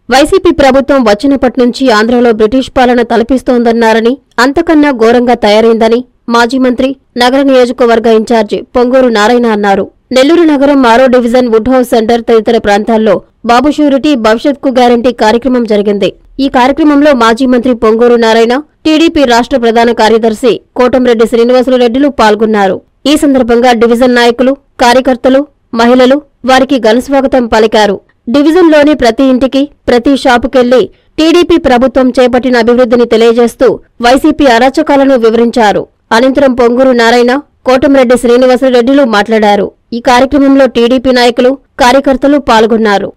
YCP ప్రభుత్వం వచ్చినప్పటి నుంచి ఆంధ్రలో బ్రిటిష్ పాలన తలపిస్తోందన్నారని, అంతకన్నా ఘోరంగా తయారైందని మాజీ మంత్రి, నగర నియోజకవర్గ ఇన్ఛార్జి పొంగూరు నారాయణ అన్నారు. నెల్లూరు నగరం 6వ డివిజన్ వుడ్ హౌస్ సెంటర్ తదితర ప్రాంతాల్లో బాబు షూరిటీ భవిష్యత్కు గ్యారంటీ కార్యక్రమం జరిగింది. ఈ కార్యక్రమంలో మాజీ మంత్రి పొంగూరు నారాయణ, టీడీపీ రాష్ట్ర ప్రధాన కార్యదర్శి కోటంరెడ్డి శ్రీనివాసులురెడ్డిలు పాల్గొన్నారు. ఈ సందర్భంగా డివిజన్ నాయకులు, కార్యకర్తలు, మహిళలు వారికి ఘనస్వాగతం పలికారు. డివిజన్లోని ప్రతి ఇంటికి, ప్రతి షాపుకెళ్లి టీడీపీ ప్రభుత్వం చేపట్టిన అభివృద్ధిని తెలియజేస్తూ వైసీపీ అరాచకాలను వివరించారు. అనంతరం పొంగూరు నారాయణ, కోటంరెడ్డి శ్రీనివాసరెడ్డిలు మాట్లాడారు. ఈ కార్యక్రమంలో టీడీపీ నాయకులు, కార్యకర్తలు పాల్గొన్నారు.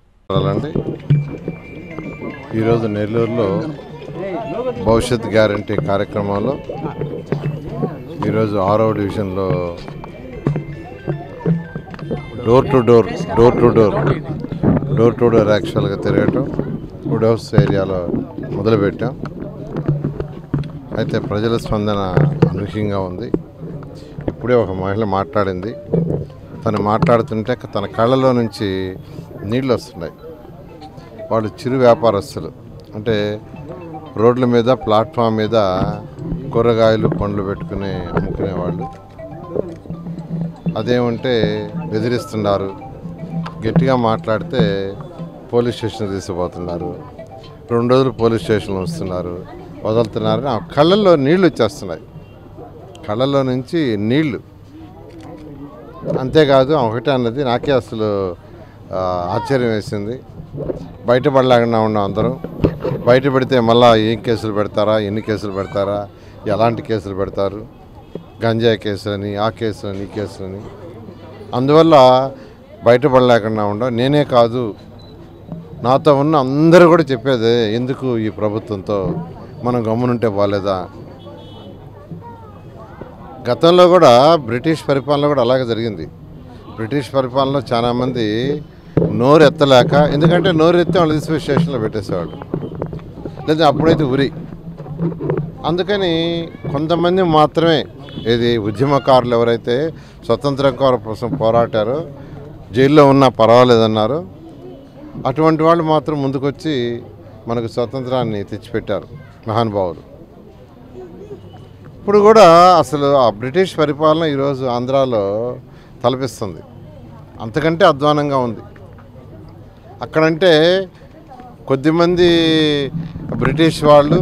ఈరోజు నెల్లూరులో భవిష్యత్ గ్యారంటీ కార్యక్రమంలో ఈరోజు 6వ డివిజన్లో డోర్ టు డోర్ యాక్చువల్గా తిరగటం వుడ్ హౌస్ ఏరియాలో మొదలుపెట్టాం. అయితే ప్రజల స్పందన అనూహ్యంగా ఉంది. ఇప్పుడే ఒక మహిళ మాట్లాడింది. తను మాట్లాడుతుంటే తన కళ్ళలో నుంచి నీళ్ళు వస్తున్నాయి. వాళ్ళు చిరు వ్యాపారస్తులు, అంటే రోడ్ల మీద, ప్లాట్ఫామ్ మీద కూరగాయలు, పండ్లు పెట్టుకుని అమ్ముకునేవాళ్ళు. అదేమంటే బెదిరిస్తున్నారు, గట్టిగా మాట్లాడితే పోలీస్ స్టేషన్ తీసుకుపోతున్నారు, 2 రోజులు పోలీస్ స్టేషన్లో వస్తున్నారు, వదులుతున్నారు. ఆ కళ్ళల్లో నీళ్లు వచ్చేస్తున్నాయి, కళ్ళల్లో నుంచి నీళ్లు. అంతేకాదు ఒకటే అన్నది, నాకే అసలు ఆశ్చర్యం వేసింది. బయటపడలేకుండా ఉన్నాం అందరం. బయటపడితే మళ్ళీ ఏం కేసులు పెడతారా, ఎన్ని కేసులు పెడతారా, ఎలాంటి కేసులు పెడతారు, గంజాయి కేసులని, ఆ కేసులని, ఈ కేసులని. అందువల్ల బయటపడలేకుండా ఉండం. నేనే కాదు, నాతో ఉన్న అందరూ కూడా చెప్పేదే, ఎందుకు ఈ ప్రభుత్వంతో మనం గమ్మునుంటే బాలేదా. గతంలో కూడా బ్రిటిష్ పరిపాలన కూడా అలాగే జరిగింది. బ్రిటిష్ పరిపాలనలో చాలామంది నోరు ఎత్తలేక, ఎందుకంటే నోరు ఎత్తే వాళ్ళు తీసుకుని స్టేషన్లో పెట్టేసేవాళ్ళు, లేదా అప్పుడైతే ఉరి. అందుకని కొంతమంది మాత్రమే, ఇది ఉద్యమకారులు ఎవరైతే స్వతంత్రం కోసం పోరాటారో, జైల్లో ఉన్నా పర్వాలేదన్నారు, అటువంటి వాళ్ళు మాత్రం ముందుకొచ్చి మనకు స్వతంత్రాన్ని తెచ్చిపెట్టారు మహానుభావులు. ఇప్పుడు కూడా అసలు ఆ బ్రిటిష్ పరిపాలన ఈరోజు ఆంధ్రాలో తలపిస్తుంది. అంతకంటే అధ్వానంగా ఉంది. అక్కడంటే కొద్దిమంది బ్రిటిష్ వాళ్ళు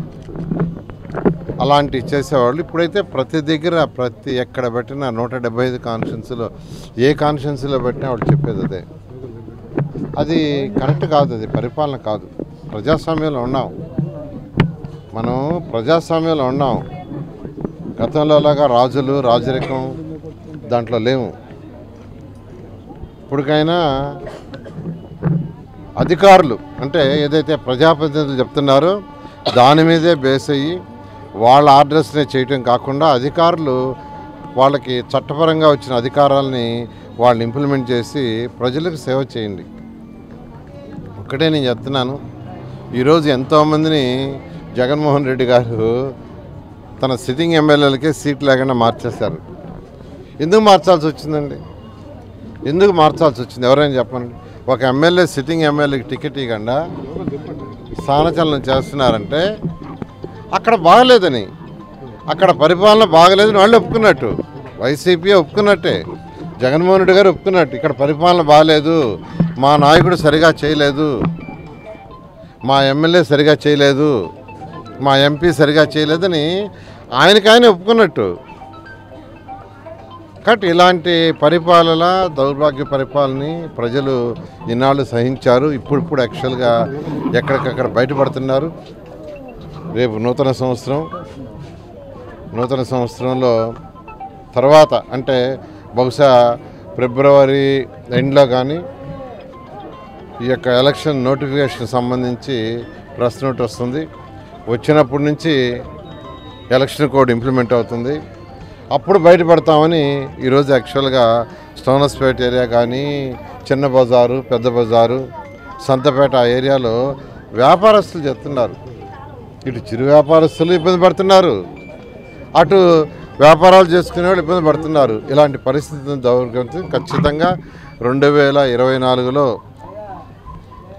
అలాంటి చేసేవాళ్ళు. ఇప్పుడైతే ప్రతి దగ్గర, ప్రతి ఎక్కడ పెట్టినా 175 కాన్స్టిట్యున్సీలో ఏ కాన్స్టిట్యున్సీలో పెట్టినా వాళ్ళు చెప్పేది అదే. అది కరెక్ట్ కాదు, అది పరిపాలన కాదు. ప్రజాస్వామ్యంలో ఉన్నాం మనం, ప్రజాస్వామ్యంలో ఉన్నాం. గతంలో లాగా రాజులు, రాజరికం దాంట్లో లేవు. ఇప్పటికైనా అధికారులు, అంటే ఏదైతే ప్రజాప్రతినిధులు చెప్తున్నారో దాని మీదే బేస్ అయ్యి వాళ్ళ ఆర్డర్స్నే చేయటం కాకుండా, అధికారులు వాళ్ళకి చట్టపరంగా వచ్చిన అధికారాలని వాళ్ళు ఇంప్లిమెంట్ చేసి ప్రజలకు సేవ చేయండి. ఒక్కటే నేను చెప్తున్నాను, ఈరోజు ఎంతోమందిని జగన్మోహన్ రెడ్డి గారు తన సిట్టింగ్ ఎమ్మెల్యేలకే సీట్ లేకుండా మార్చేశారు. ఎందుకు మార్చాల్సి వచ్చిందండి? ఎందుకు మార్చాల్సి వచ్చింది? ఎవరైనా చెప్పండి. ఒక ఎమ్మెల్యే, సిట్టింగ్ ఎమ్మెల్యేకి టికెట్ ఇవ్వకుండా స్థానచలనం చేస్తున్నారంటే అక్కడ బాగలేదని, అక్కడ పరిపాలన బాగలేదని వాళ్ళు ఒప్పుకున్నట్టు, వైసీపీ ఒప్పుకున్నట్టే, జగన్మోహన్ రెడ్డి గారు ఒప్పుకున్నట్టు, ఇక్కడ పరిపాలన బాగలేదు, మా నాయకుడు సరిగా చేయలేదు, మా ఎమ్మెల్యే సరిగా చేయలేదు, మా ఎంపీ సరిగా చేయలేదని ఆయనకాయనే ఒప్పుకున్నట్టు. కాబట్టి ఇలాంటి పరిపాలన, దౌర్భాగ్య పరిపాలనని ప్రజలు ఇన్నాళ్ళు సహించారు. ఇప్పుడు యాక్చువల్గా ఎక్కడికక్కడ బయటపడుతున్నారు. రేపు నూతన సంవత్సరంలో తర్వాత, అంటే బహుశా ఫిబ్రవరి ఎండ్లో కానీ ఈ యొక్క ఎలక్షన్ నోటిఫికేషన్ సంబంధించి ప్రెస్ నోట్ వస్తుంది. వచ్చినప్పటి నుంచి ఎలక్షన్ కోడ్ ఇంప్లిమెంట్ అవుతుంది. అప్పుడు బయటపడతామని ఈరోజు యాక్చువల్గా స్టోనస్పేట ఏరియా కానీ, చిన్న బజారు, పెద్ద బజారు, సంతపేట ఆ ఏరియాలో వ్యాపారస్తులు చెప్తున్నారు. ఇటు చిరు వ్యాపారస్తులు ఇబ్బంది పడుతున్నారు, అటు వ్యాపారాలు చేసుకునే వాళ్ళు ఇబ్బంది పడుతున్నారు. ఇలాంటి పరిస్థితిని ఖచ్చితంగా 2024లో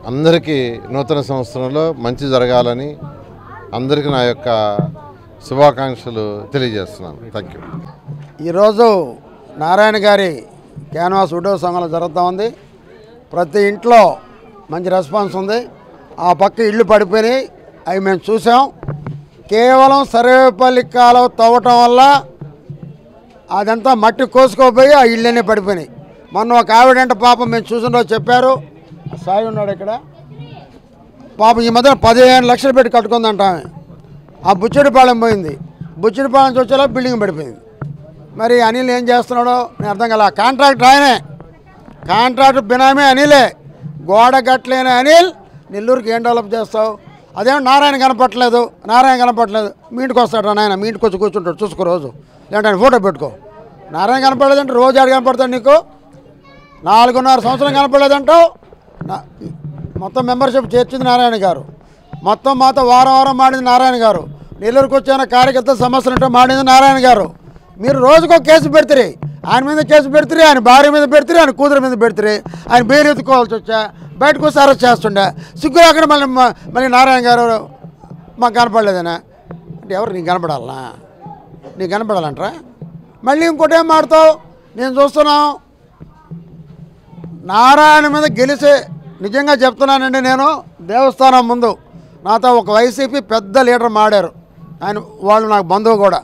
అందరికీ నూతన సంవత్సరంలో మంచి జరగాలని అందరికీ నా యొక్క శుభాకాంక్షలు తెలియజేస్తున్నాను. Thank you. ఈరోజు నారాయణ గారి క్యాన్వాస్ ఉద్యోగ సంఘంలో జరుగుతూ ఉంది. ప్రతి ఇంట్లో మంచి రెస్పాన్స్ ఉంది. ఆ పక్క ఇళ్ళు పడిపోయినాయి, అవి మేము చూసాం. కేవలం సర్వేపల్లి కాలువ తవ్వటం వల్ల అదంతా మట్టి కోసుకోపోయి ఆ ఇళ్ళనే పడిపోయినాయి. మొన్న ఒక ఆవిడంటే పాపం మేము చూసిన రోజు చెప్పారు, సాయి ఉన్నాడు ఇక్కడ, పాపం ఈ మధ్య 15 లక్షలు పెట్టి కట్టుకుందంట ఆమె. ఆ బుచ్చిడిపాళెం పోయింది, బుచ్చిడిపాళెం వచ్చేలా బిల్డింగ్ పడిపోయింది. మరి అనిల్ ఏం చేస్తున్నాడో నేను అర్థం కల. కాంట్రాక్టర్ ఆయనే, కాంట్రాక్టర్ బినామీ అనిలే. గోడ కట్టలేని అనిల్ నెల్లూరుకి ఏం డెవలప్ చేస్తావు? అదేమో నారాయణ కనపట్లేదు, నారాయణ కనపట్లేదు. మీ ఇంటికి వస్తాడు నాయన, మీ ఇంటికి వచ్చి కూర్చుంటాడు, చూసుకో రోజు, లేదంటే ఆయన ఫోటో పెట్టుకో. నారాయణ కనపడలేదంటే రోజు ఆడు కనపడతాడు నీకు. 4.5 సంవత్సరం కనపడలేదంటావు. మొత్తం మెంబర్షిప్ చేర్చింది నారాయణ గారు, మొత్తం మాతో వారం మాడింది నారాయణ గారు, నెల్లూరుకు వచ్చిన కార్యకర్త సమస్యలుంటే మాడింది నారాయణ గారు. మీరు రోజుకో కేసు పెడతారు, ఆయన మీద కేసు పెడతారు, ఆయన భార్య మీద పెడతారు, ఆయన కూతురు మీద పెడతారు. ఆయన బెయిల్ ఎత్తుకోవాల్సి వచ్చా, బయటకు వస్తే అరెస్ట్ చేస్తుండే. సిగ్గు అక్కడ మళ్ళీ నారాయణ గారు మాకు కనపడలేదనా అంటే ఎవరు నీకు కనపడాలనా? నీకు కనపడాలంటారా? మళ్ళీ ఇంకోటి ఏం మాడతావు? నేను చూస్తున్నాం నారాయణ మీద గెలిచే, నిజంగా చెప్తున్నానండి, నేను దేవస్థానం ముందు నాతో ఒక వైసీపీ పెద్ద లీడర్ మాడారు, ఆయన వాళ్ళు నాకు బంధువు కూడా.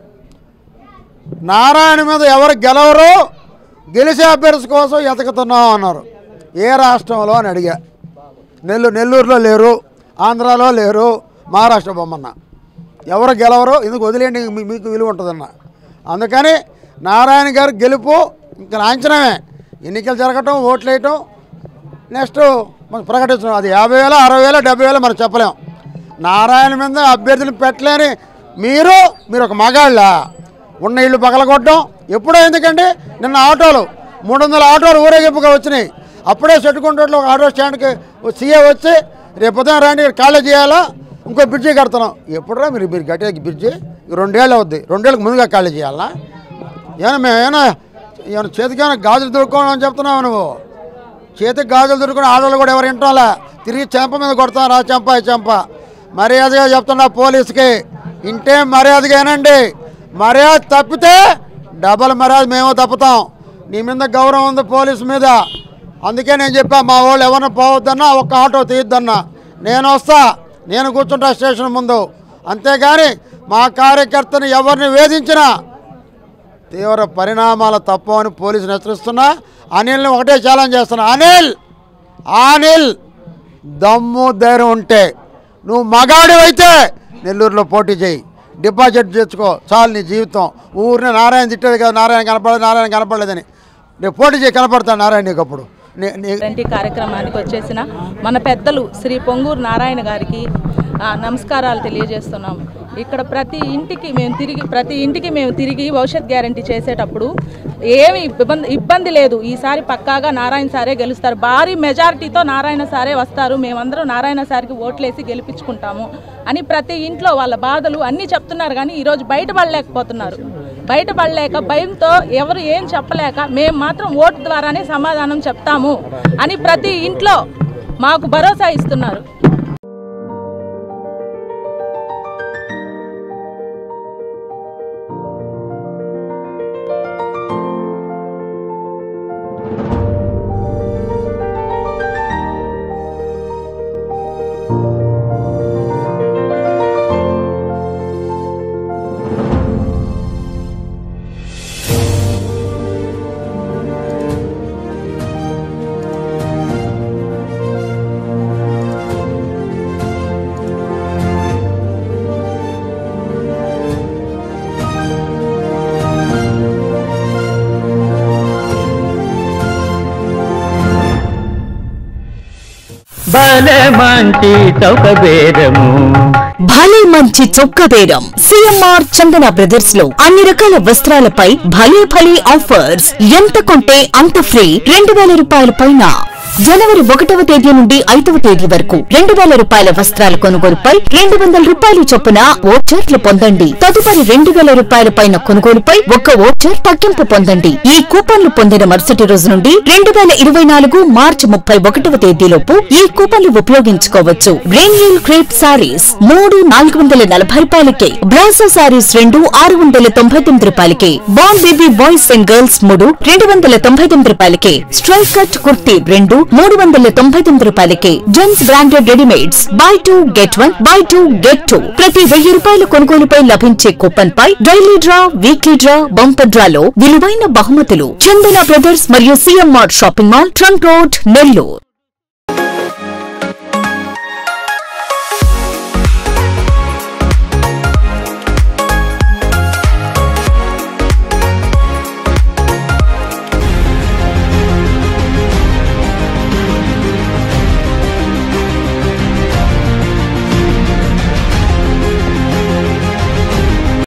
నారాయణ మీద ఎవరు గెలవరు, గెలిచే అభ్యర్థి కోసం ఎతకుతున్నాం అన్నారు. ఏ రాష్ట్రంలో అని అడిగా. నెల్లూరులో లేరు, ఆంధ్రాలో లేరు, మహారాష్ట్ర బొమ్మన్న. ఎవరు గెలవరు, ఎందుకు వదిలేండి, మీకు విలువ ఉంటుందన్న. అందుకని నారాయణ గారు గెలుపు ఇంకా లాంఛనమే. ఎన్నికలు జరగటం, ఓట్లు వేయటం, నెక్స్ట్ మనం ప్రకటించడం, అది 50,000, 60,000, 70,000 మనం చెప్పలేం. నారాయణ మీద అభ్యర్థులు పెట్టలేని మీరు ఒక మగాళ్ళ ఉన్న ఇళ్ళు పగలగొట్టడం ఎప్పుడో. ఎందుకండి నిన్న ఆటోలు 300 ఆటోలు ఊరేగింపుగా వచ్చినాయి. అప్పుడే చెట్టుకుంటోట్లో ఒక ఆటో స్టాండ్కి సీఏ వచ్చి రేపు ఉదయం రాండి కాలేజ్ చేయాలా, ఇంకో బ్రిడ్జి కడుతున్నాం. ఎప్పుడురా మీరు కట్టే బ్రిడ్జి? 2 ఏళ్ళు అవుద్ది, 2 ఏళ్ళకి ముందుగా కాలేజ్ చేయాలా? ఏమైనా చేతికి గాజులు దొరుకుకోవాలని చెప్తున్నావు నువ్వు. చేతికి గాజులు దొరుకుని ఆడవాళ్ళు కూడా ఎవరు వింటాలా, తిరిగి చెంప మీద కొడతాను, ఆ చెంప ఈ చెంప. మర్యాదగా చెప్తున్నా పోలీసుకి, ఇంటే మర్యాదగానండి. మర్యాద తప్పితే డబల్ మర్యాద మేము తప్పుతాం. నీ మీద గౌరవం ఉంది పోలీసు మీద, అందుకే నేను చెప్పా మా వాళ్ళు ఎవరిని పోవద్దన్నా, ఒక్క ఆటో తీయద్దన్నా, నేను వస్తా, నేను కూర్చుంటా స్టేషన్ ముందు. అంతేగాని మా కార్యకర్తను ఎవరిని వేధించినా తీవ్ర పరిణామాలు తప్పు అని పోలీసుని హెచ్చరిస్తున్నా. అనిల్ని ఒకటే ఛాలెంజ్ చేస్తున్నా, అనిల్ దమ్ము ధైర్యం ఉంటే నువ్వు మగాడివైతే నెల్లూరులో పోటీ చేయి, డిపాజిట్ తెచ్చుకో, చాలు నీ జీవితం. ఊరిని నారాయణ తిట్టేది కదా, నారాయణ కనపడలేదని. రేపు పోటీ చేయి, కనపడతాను నారాయణ నీకు. అప్పుడు కార్యక్రమానికి వచ్చేసిన మన పెద్దలు శ్రీ పొంగూరు నారాయణ గారికి నమస్కారాలు తెలియజేస్తున్నాం. ఇక్కడ ప్రతి ఇంటికి మేము తిరిగి భవిష్యత్ గ్యారంటీ చేసేటప్పుడు ఏమి ఇబ్బంది లేదు. ఈసారి పక్కాగా నారాయణ సారే గెలుస్తారు, భారీ మెజారిటీతో నారాయణ సారే వస్తారు, మేమందరం నారాయణ సార్కి ఓట్లేసి గెలిపించుకుంటాము అని ప్రతి ఇంట్లో వాళ్ళ బాధలు అన్నీ చెప్తున్నారు. కానీ ఈరోజు బయటపడలేకపోతున్నారు. బయటపడలేక భయంతో ఎవరు ఏం చెప్పలేక మేము మాత్రం ఓటు ద్వారానే సమాధానం చెప్తాము అని ప్రతి ఇంట్లో మాకు భరోసా ఇస్తున్నారు. భలే మంచి చౌక బేరం. సిఎంఆర్ చందన బ్రదర్స్ లో అన్ని రకాల వస్త్రాలపై భలే ఆఫర్స్. ఎంత కొంటే అంత ఫ్రీ. 2,000 రూపాయల పైన జనవరి 1వ తేదీ నుండి 5వ తేదీ వరకు 2000 రూపాయల వస్త్రాల కొనుగోలుపై 200 రూపాయలు చొప్పున ఓచర్లు పొందండి. తదుపరి 2000 రూపాయల పైన కొనుగోలుపై 1 ఓచర్ తగ్గింపు పొందండి. ఈ కూపన్లు పొందిన మరుసటి రోజు నుండి 2024 మార్చి 31వ తేదీలోపు ఈ కూపన్లు ఉపయోగించుకోవచ్చు. రెయిన్యూల్ క్రేప్ సారీస్ 3 440 రూపాయలకే, బ్రాసో సారీస్ 2 699 రూపాయలకే, born baby boys and girls 3 299 రూపాయలకే, స్ట్రైక్ కట్ కుర్తీ 2 399 రూపాయలకే, gents branded readymades buy 2 get 1 buy 2 get 2. ప్రతి 1000 రూపాయల కొనుగోలుపై లభించే కూపన్ పై daily draw, weekly draw, bumper డ్రాలో విలువైన బహుమతులు. చందన బ్రదర్స్ మరియు CMR shopping mall, trunk road, Nellore.